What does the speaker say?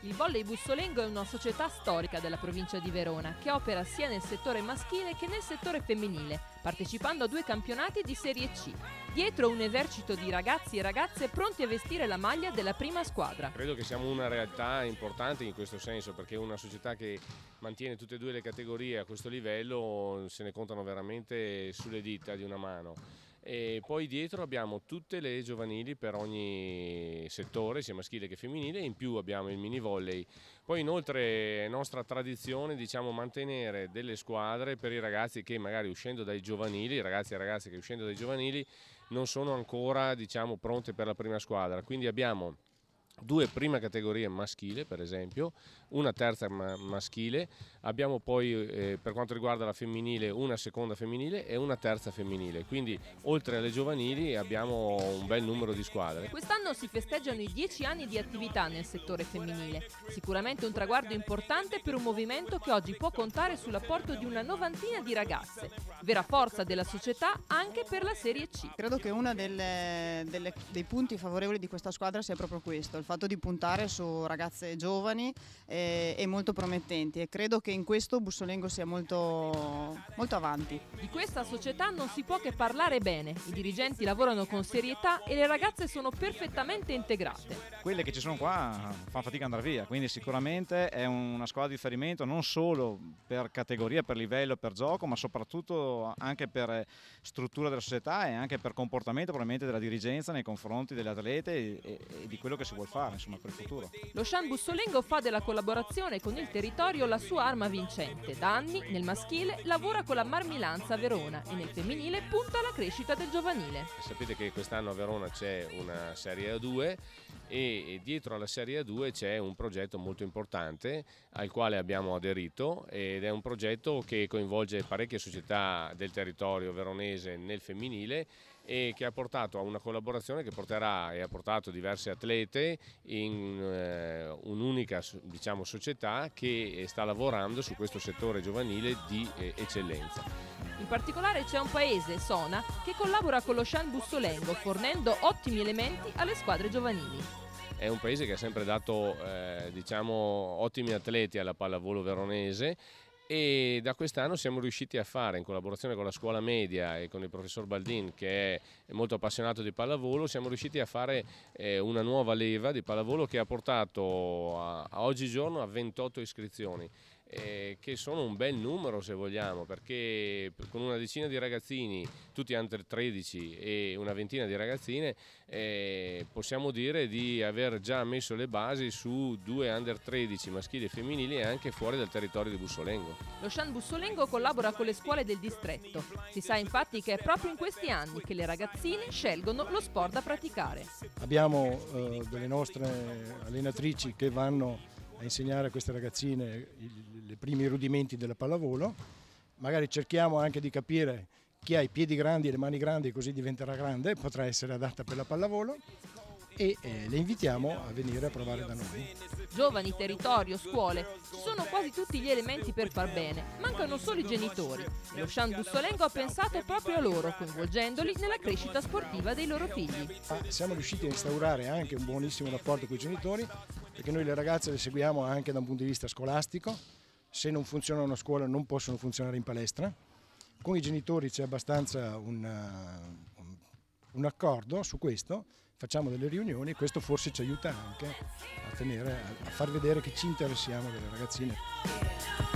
Il Volley Bussolengo è una società storica della provincia di Verona che opera sia nel settore maschile che nel settore femminile, partecipando a 2 campionati di Serie C. Dietro un esercito di ragazzi e ragazze pronti a vestire la maglia della prima squadra. Credo che siamo una realtà importante in questo senso, perché una società che mantiene tutte e 2 le categorie a questo livello se ne contano veramente sulle dita di una mano. E poi dietro abbiamo tutte le giovanili per ogni settore, sia maschile che femminile, e in più abbiamo il mini volley. Poi inoltre è nostra tradizione, diciamo, mantenere delle squadre per i ragazzi che magari uscendo dai giovanili, ragazzi e ragazze che uscendo dai giovanili non sono ancora, diciamo, pronte per la prima squadra. Quindi abbiamo 2 prima categorie maschile, per esempio, una terza maschile, abbiamo poi per quanto riguarda la femminile una seconda femminile e una terza femminile, quindi oltre alle giovanili abbiamo un bel numero di squadre. Quest'anno si festeggiano i 10 anni di attività nel settore femminile, sicuramente un traguardo importante per un movimento che oggi può contare sull'apporto di una novantina di ragazze, vera forza della società anche per la Serie C. Credo che uno dei punti favorevoli di questa squadra sia proprio questo, il fatto di puntare su ragazze giovani e molto promettenti, e credo che in questo Bussolengo sia molto avanti. Di questa società non si può che parlare bene, i dirigenti lavorano con serietà e le ragazze sono perfettamente integrate. Quelle che ci sono qua fanno fatica ad andare via, quindi sicuramente è una squadra di riferimento non solo per categoria, per livello, per gioco, ma soprattutto anche per struttura della società e anche per comportamento probabilmente della dirigenza nei confronti delle atlete e di quello che si vuole fare, insomma, per il futuro. Lo Shan Bussolengo fa della collaborazione con il territorio la sua arma vincente. Da anni nel maschile lavora con la Marmilanza Verona e nel femminile punta alla crescita del giovanile. Sapete che quest'anno a Verona c'è una Serie A2 e dietro alla Serie A2 c'è un progetto molto importante al quale abbiamo aderito, ed è un progetto che coinvolge parecchie società del territorio veronese nel femminile e che ha portato a una collaborazione che porterà e ha portato diverse atlete in un'unica, diciamo, società che sta lavorando su questo settore giovanile di eccellenza. In particolare c'è un paese, Sona, che collabora con lo Shan Bussolengo fornendo ottimi elementi alle squadre giovanili. È un paese che ha sempre dato diciamo, ottimi atleti alla pallavolo veronese, e da quest'anno siamo riusciti a fare, in collaborazione con la scuola media e con il professor Baldin, che è molto appassionato di pallavolo, siamo riusciti a fare una nuova leva di pallavolo che ha portato a oggigiorno a 28 iscrizioni. Che sono un bel numero, se vogliamo, perché con una decina di ragazzini, tutti under 13 e una ventina di ragazzine, possiamo dire di aver già messo le basi su 2 under 13 maschili e femminili e anche fuori dal territorio di Bussolengo. Lo Shan Bussolengo collabora con le scuole del distretto. Si sa infatti che è proprio in questi anni che le ragazzine scelgono lo sport da praticare. Abbiamo delle nostre allenatrici che vanno a insegnare a queste ragazzine i primi rudimenti della pallavolo. Magari cerchiamo anche di capire chi ha i piedi grandi e le mani grandi, così diventerà grande, potrà essere adatta per la pallavolo, e le invitiamo a venire a provare da noi. Giovani, territorio, scuole, ci sono quasi tutti gli elementi per far bene, mancano solo i genitori. E lo Shan Bussolengo ha pensato proprio a loro, coinvolgendoli nella crescita sportiva dei loro figli. Siamo riusciti a instaurare anche un buonissimo rapporto con i genitori, perché noi le ragazze le seguiamo anche da un punto di vista scolastico. Se non funzionano a scuola non possono funzionare in palestra. Con i genitori c'è abbastanza un accordo su questo, facciamo delle riunioni e questo forse ci aiuta anche a far vedere che ci interessiamo delle ragazzine.